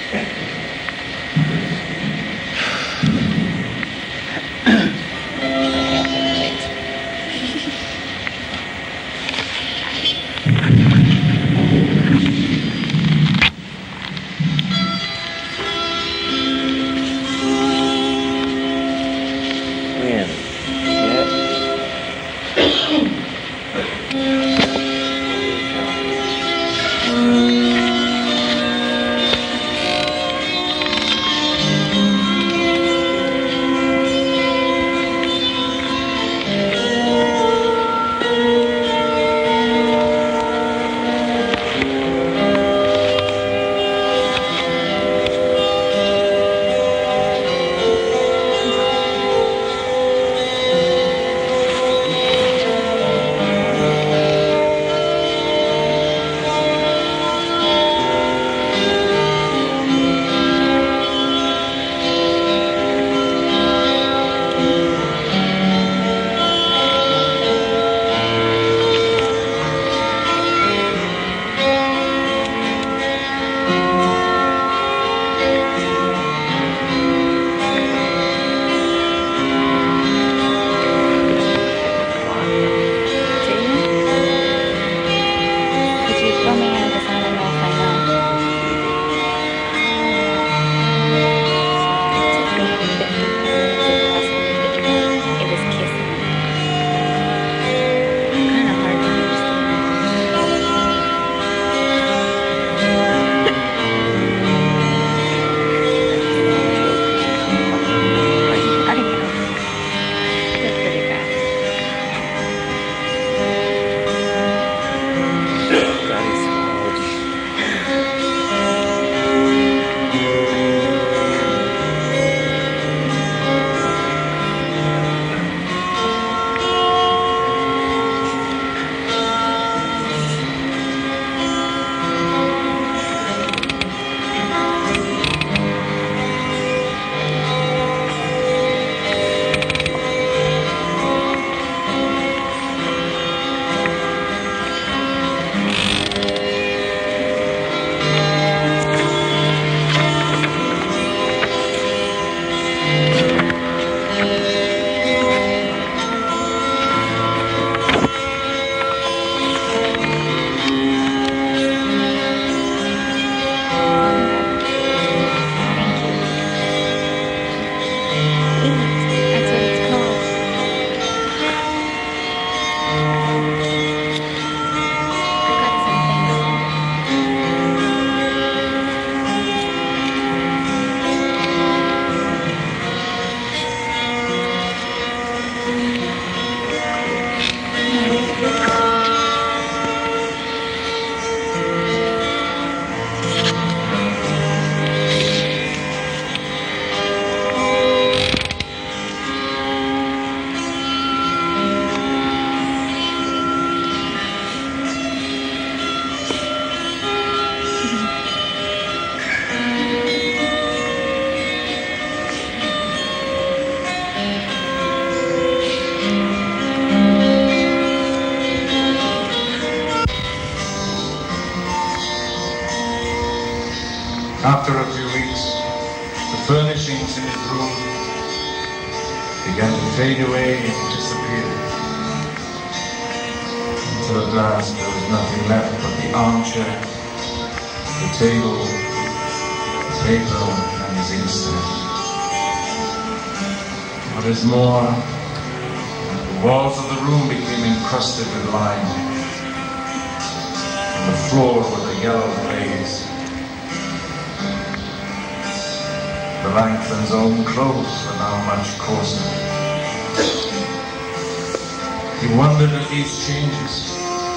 After a few weeks, the furnishings in his room began to fade away and disappear, until at last there was nothing left but the armchair, the table, the paper, and his inkstand. What is more, the walls of the room became encrusted with lime, and the floor with a yellow glaze. The Langton's own clothes were now much coarser. He wondered at these changes,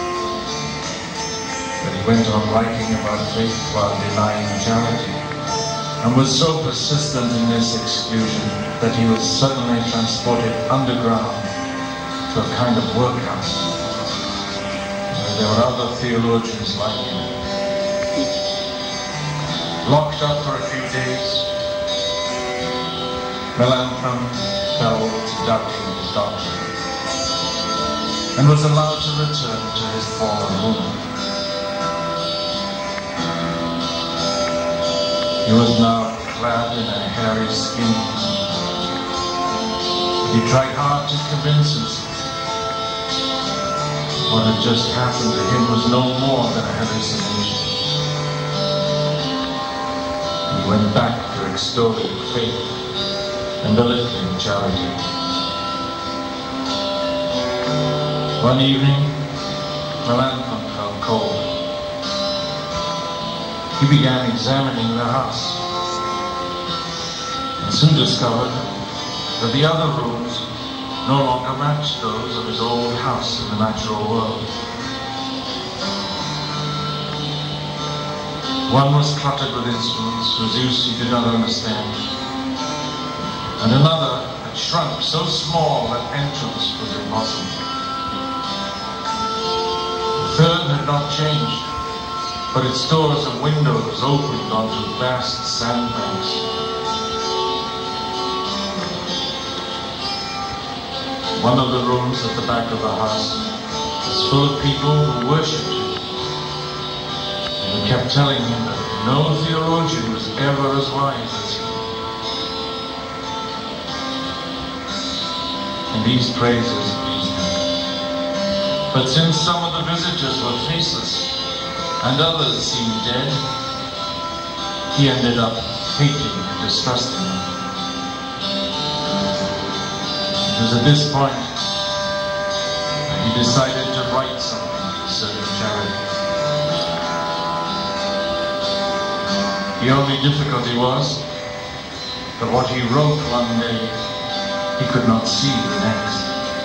but he went on writing about faith while denying charity, and was so persistent in this exclusion that he was suddenly transported underground to a kind of workhouse, where there were other theologians like him. Locked up for a few days, Melanchthon fell to doubting his doctrine, and was allowed to return to his former room. He was now clad in a hairy skin. He tried hard to convince himself what had just happened to him was no more than a hallucination. He went back to extolling faith and belittling charity. One evening, Melanchthon felt cold. He began examining the house and soon discovered that the other rooms no longer matched those of his old house in the natural world. One was cluttered with instruments whose use he did not understand, and another had shrunk so small that entrance was impossible. The third had not changed, but its doors and windows opened onto vast sandbanks. One of the rooms at the back of the house was full of people who worshipped him, and who kept telling him that no theologian was ever as wise as he. And these praises pleased him. But since some of the visitors were faceless, and others seemed dead, he ended up hating and distrusting them. It was at this point that he decided to write something concerning charity. The only difficulty was that what he wrote one day, he could not see the next.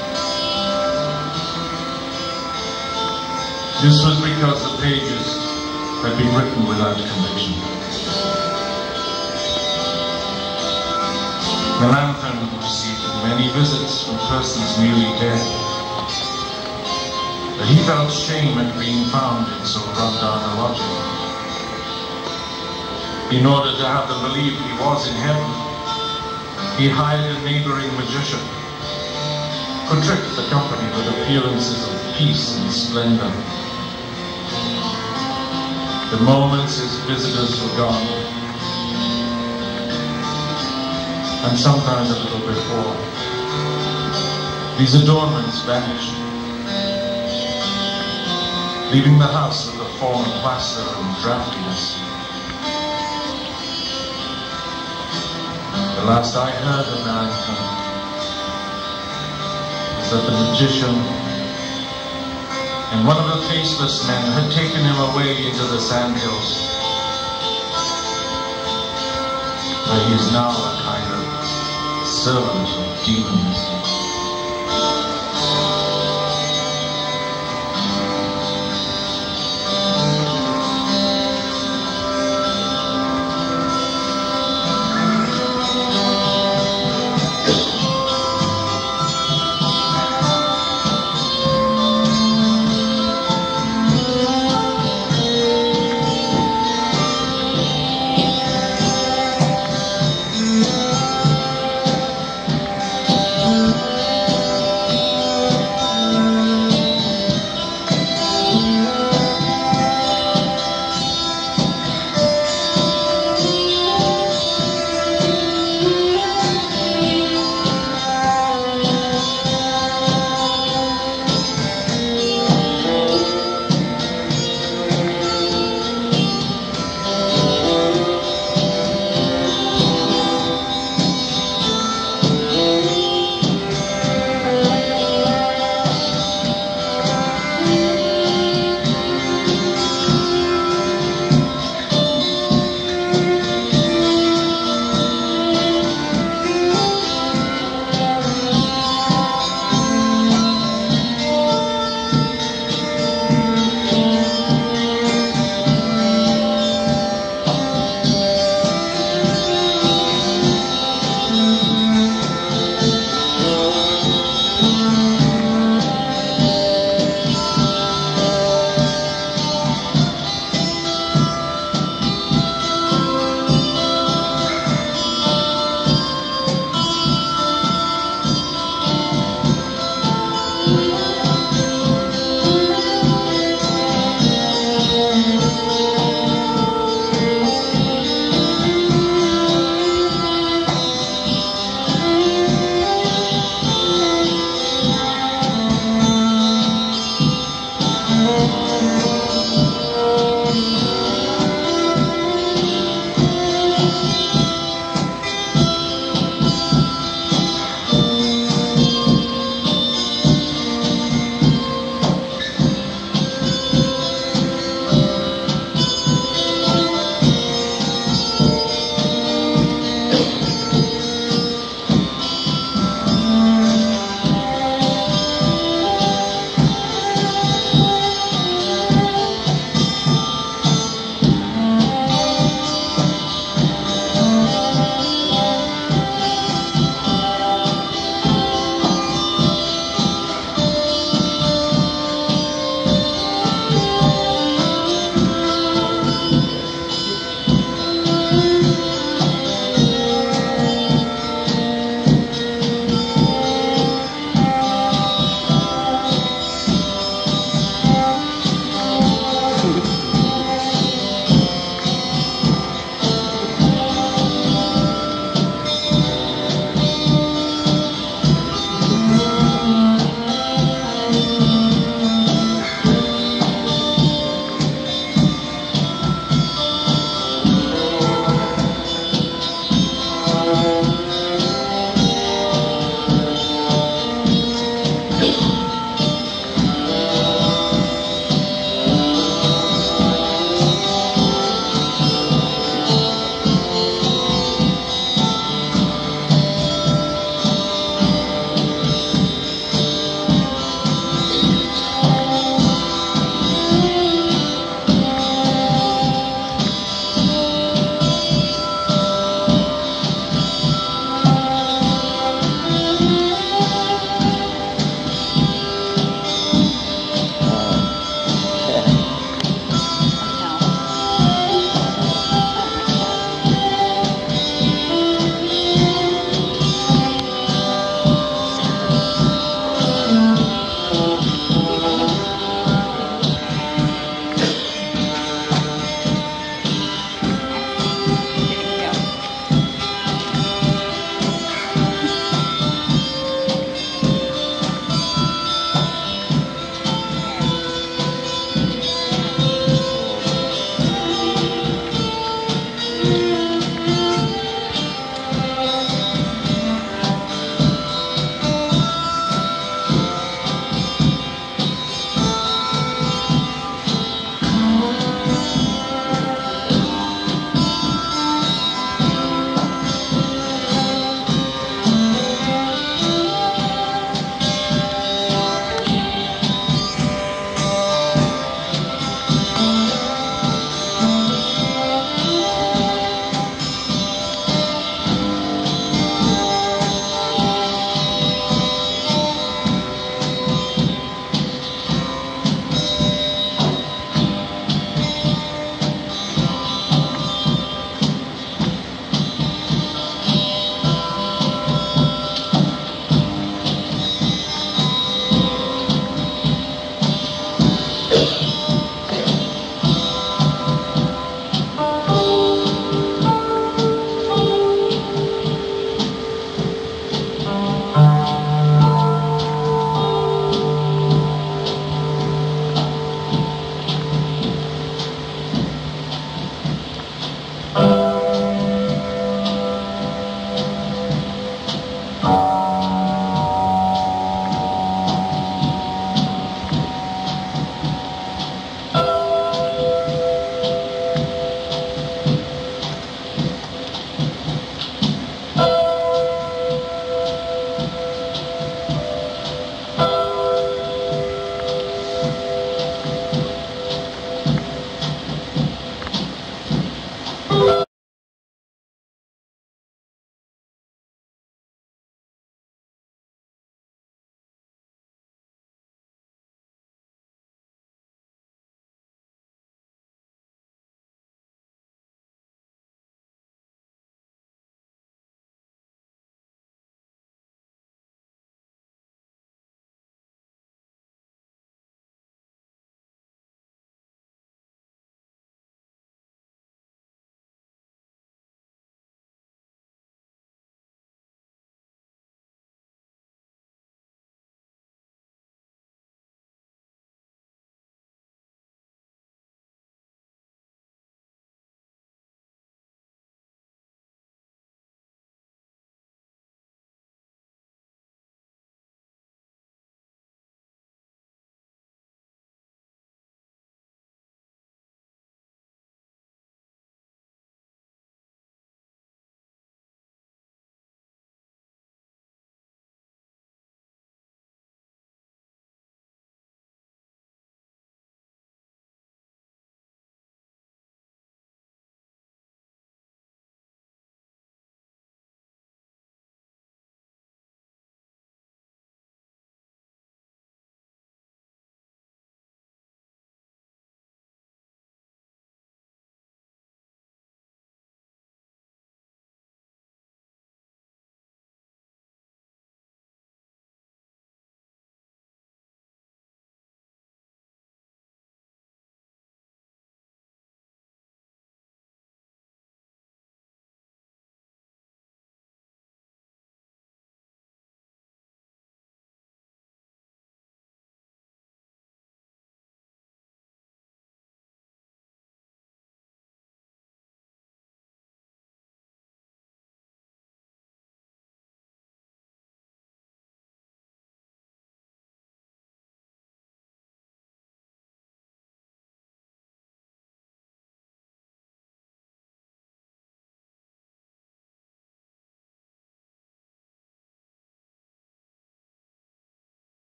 This was because the pages had been written without conviction. Melanchthon received many visits from persons newly dead, but he felt shame at being found in so run-down a lodging. In order to have them believe he was in heaven, he hired a neighboring magician who tricked the company with appearances of peace and splendor. The moments his visitors were gone, and sometimes a little before, these adornments vanished, leaving the house with a fallen plaster and draftiness. The last I heard of Melanchthon was that the magician and one of the faceless men had taken him away into the sandhills, where he is now a kind of servant of demons.